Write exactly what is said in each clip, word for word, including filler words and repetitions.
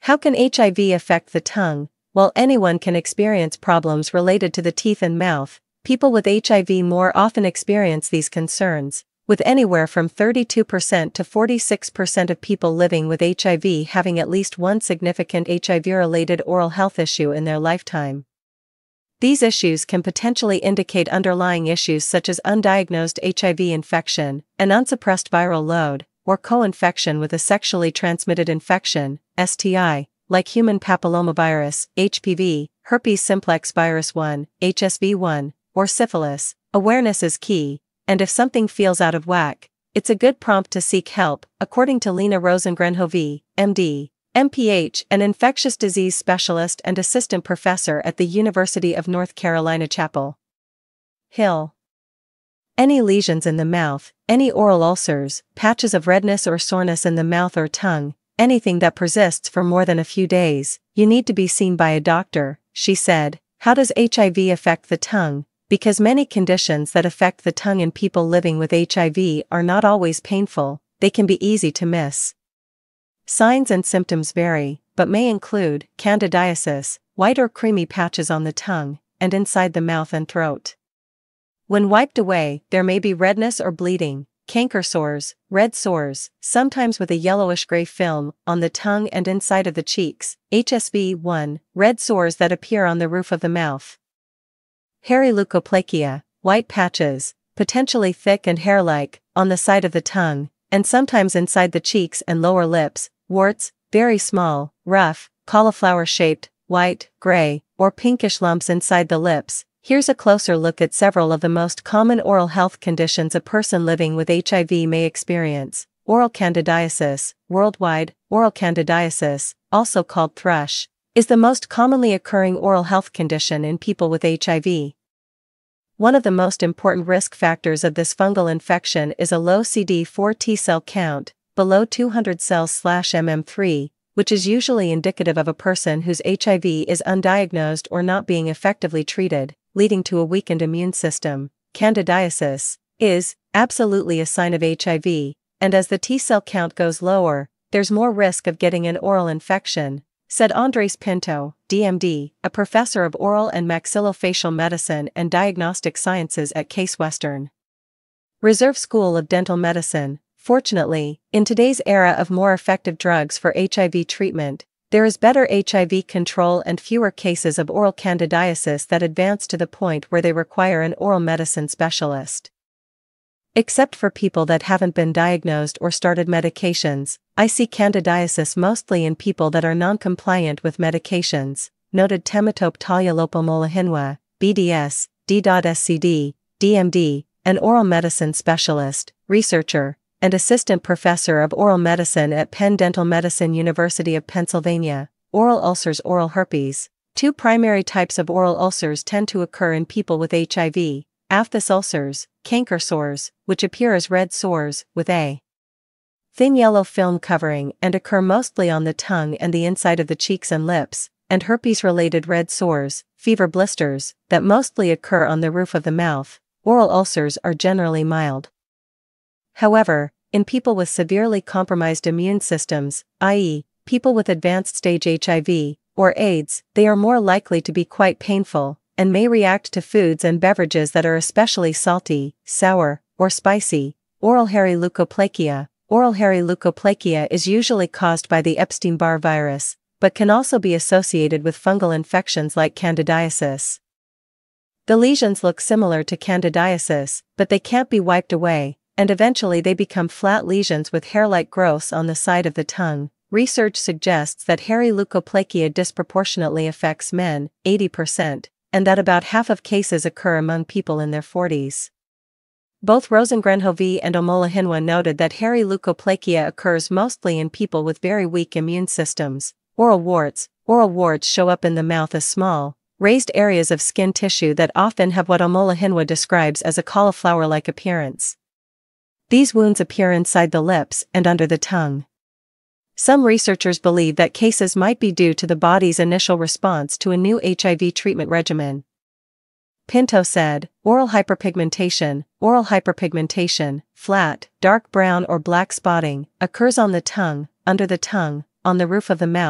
How can H I V affect the tongue? While anyone can experience problems related to the teeth and mouth, people with H I V more often experience these concerns, with anywhere from thirty-two percent to forty-six percent of people living with H I V having at least one significant H I V-related oral health issue in their lifetime. These issues can potentially indicate underlying issues such as undiagnosed H I V infection, an unsuppressed viral load, or co-infection with a sexually transmitted infection, S T I, like human papillomavirus, H P V, herpes simplex virus one, H S V one, or syphilis. Awareness is key, and if something feels out of whack, it's a good prompt to seek help, according to Lina Rosengren-Hovee, M D, M P H, an infectious disease specialist and assistant professor at the University of North Carolina, Chapel Hill. Any lesions in the mouth, any oral ulcers, patches of redness or soreness in the mouth or tongue, anything that persists for more than a few days, you need to be seen by a doctor, she said. How does H I V affect the tongue? Because many conditions that affect the tongue in people living with H I V are not always painful, they can be easy to miss. Signs and symptoms vary, but may include candidiasis, white or creamy patches on the tongue, and inside the mouth and throat. When wiped away, there may be redness or bleeding, canker sores, red sores, sometimes with a yellowish-gray film, on the tongue and inside of the cheeks, H S V one, red sores that appear on the roof of the mouth. Hairy leukoplakia, white patches, potentially thick and hair-like, on the side of the tongue, and sometimes inside the cheeks and lower lips, warts, very small, rough, cauliflower-shaped, white, gray, or pinkish lumps inside the lips. Here's a closer look at several of the most common oral health conditions a person living with H I V may experience. Oral candidiasis, worldwide, oral candidiasis, also called thrush, is the most commonly occurring oral health condition in people with H I V. One of the most important risk factors of this fungal infection is a low C D four T cell count, below two hundred cells per millimeter three, which is usually indicative of a person whose H I V is undiagnosed or not being effectively treated, leading to a weakened immune system. Candidiasis is absolutely a sign of H I V, and as the T cell count goes lower, there's more risk of getting an oral infection, said Andres Pinto, D M D, a professor of oral and maxillofacial medicine and diagnostic sciences at Case Western Reserve School of Dental Medicine. Fortunately, in today's era of more effective drugs for H I V treatment, there is better H I V control and fewer cases of oral candidiasis that advance to the point where they require an oral medicine specialist. Except for people that haven't been diagnosed or started medications, I see candidiasis mostly in people that are non-compliant with medications, noted Temitope Talia-Lopomolahinwa, B D S, D S C D, D M D, an oral medicine specialist, researcher, and assistant professor of oral medicine at Penn Dental Medicine, University of Pennsylvania. Oral ulcers. Oral herpes. Two primary types of oral ulcers tend to occur in people with H I V, aphthous ulcers, canker sores, which appear as red sores, with a thin yellow film covering and occur mostly on the tongue and the inside of the cheeks and lips, and herpes-related red sores, fever blisters, that mostly occur on the roof of the mouth. Oral ulcers are generally mild. However, in people with severely compromised immune systems, that is, people with advanced stage H I V, or AIDS, they are more likely to be quite painful, and may react to foods and beverages that are especially salty, sour, or spicy. Oral hairy leukoplakia. Oral hairy leukoplakia is usually caused by the Epstein-Barr virus, but can also be associated with fungal infections like candidiasis. The lesions look similar to candidiasis, but they can't be wiped away, and eventually they become flat lesions with hair-like growths on the side of the tongue. Research suggests that hairy leukoplakia disproportionately affects men, eighty percent, and that about half of cases occur among people in their forties. Both Rosengren-Hovee and Omolahinwa noted that hairy leukoplakia occurs mostly in people with very weak immune systems. Oral warts. Oral warts show up in the mouth as small, raised areas of skin tissue that often have what Omolahinwa describes as a cauliflower-like appearance. These wounds appear inside the lips and under the tongue. Some researchers believe that cases might be due to the body's initial response to a new H I V treatment regimen. Pinto said, oral hyperpigmentation. Oral hyperpigmentation, flat, dark brown or black spotting, occurs on the tongue, under the tongue, on the roof of the mouth,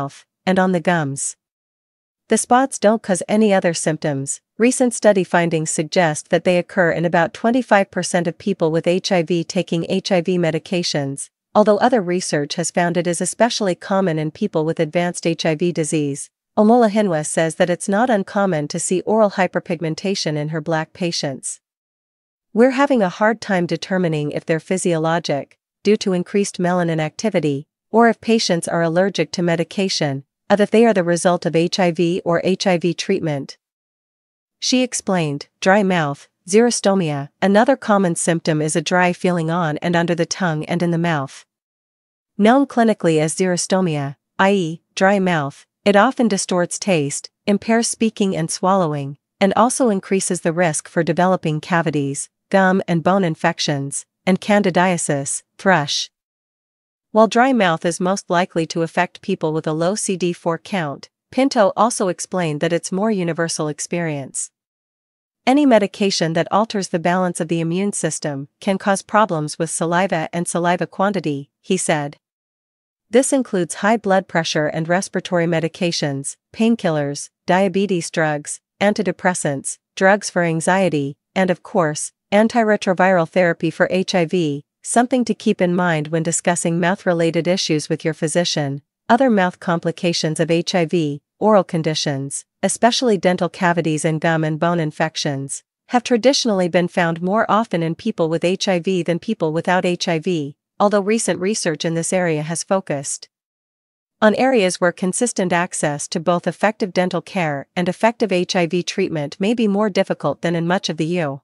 and on the gums. The spots don't cause any other symptoms. Recent study findings suggest that they occur in about twenty-five percent of people with H I V taking H I V medications, although other research has found it is especially common in people with advanced H I V disease. Omolahinwa says that it's not uncommon to see oral hyperpigmentation in her Black patients. We're having a hard time determining if they're physiologic, due to increased melanin activity, or if patients are allergic to medication, or if they are the result of H I V or H I V treatment. She explained, dry mouth, xerostomia. Another common symptom is a dry feeling on and under the tongue and in the mouth. Known clinically as xerostomia, that is, dry mouth, it often distorts taste, impairs speaking and swallowing, and also increases the risk for developing cavities, gum and bone infections, and candidiasis, thrush. While dry mouth is most likely to affect people with a low C D four count, Pinto also explained that it's more universal experience. Any medication that alters the balance of the immune system can cause problems with saliva and saliva quantity, he said. This includes high blood pressure and respiratory medications, painkillers, diabetes drugs, antidepressants, drugs for anxiety, and of course, antiretroviral therapy for H I V, something to keep in mind when discussing mouth-related issues with your physician. Other mouth complications of H I V, oral conditions, especially dental cavities and gum and bone infections, have traditionally been found more often in people with H I V than people without H I V, although recent research in this area has focused on areas where consistent access to both effective dental care and effective H I V treatment may be more difficult than in much of the U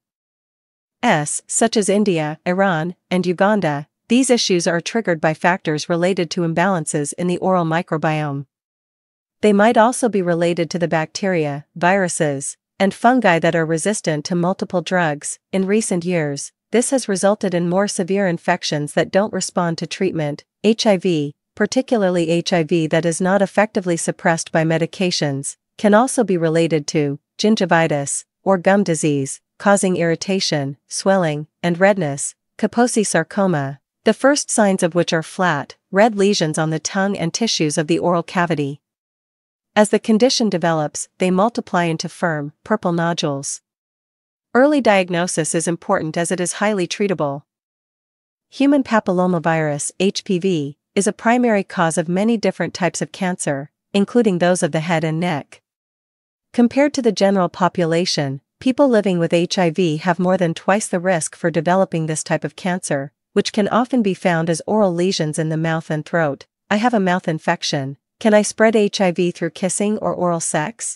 S, such as India, Iran, and Uganda. These issues are triggered by factors related to imbalances in the oral microbiome. They might also be related to the bacteria, viruses, and fungi that are resistant to multiple drugs. In recent years, this has resulted in more severe infections that don't respond to treatment. H I V, particularly H I V that is not effectively suppressed by medications, can also be related to gingivitis, or gum disease, causing irritation, swelling, and redness, Kaposi sarcoma, the first signs of which are flat, red lesions on the tongue and tissues of the oral cavity. As the condition develops, they multiply into firm, purple nodules. Early diagnosis is important as it is highly treatable. Human papillomavirus, H P V, is a primary cause of many different types of cancer, including those of the head and neck. Compared to the general population, people living with H I V have more than twice the risk for developing this type of cancer, which can often be found as oral lesions in the mouth and throat. I have a mouth infection. Can I spread H I V through kissing or oral sex?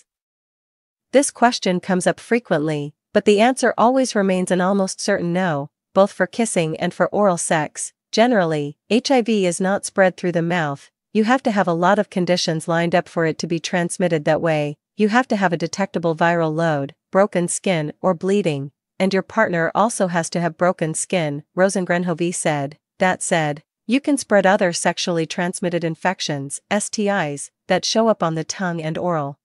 This question comes up frequently, but the answer always remains an almost certain no, both for kissing and for oral sex. Generally, H I V is not spread through the mouth. You have to have a lot of conditions lined up for it to be transmitted that way. You have to have a detectable viral load, broken skin or bleeding, and your partner also has to have broken skin, Rosengren-Hovee said. That said, you can spread other sexually transmitted infections, S T Is, that show up on the tongue and oral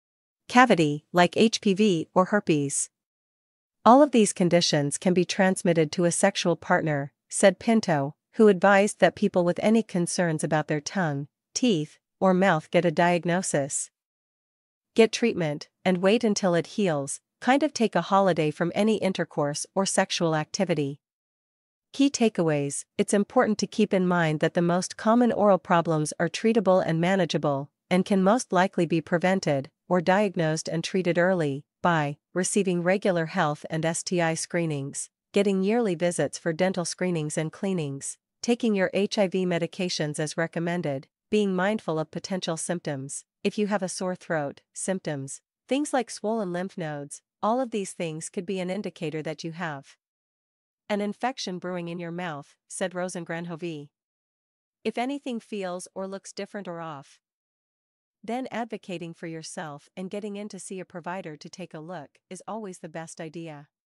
cavity, like H P V or herpes. All of these conditions can be transmitted to a sexual partner, said Pinto, who advised that people with any concerns about their tongue, teeth, or mouth get a diagnosis, get treatment, and wait until it heals, kind of take a holiday from any intercourse or sexual activity. Key takeaways: it's important to keep in mind that the most common oral problems are treatable and manageable, and can most likely be prevented, or diagnosed and treated early, by receiving regular health and S T I screenings, getting yearly visits for dental screenings and cleanings, taking your H I V medications as recommended, being mindful of potential symptoms. If you have a sore throat, symptoms, things like swollen lymph nodes, all of these things could be an indicator that you have an infection brewing in your mouth, said Rosengren-Hovee. If anything feels or looks different or off, then advocating for yourself and getting in to see a provider to take a look is always the best idea.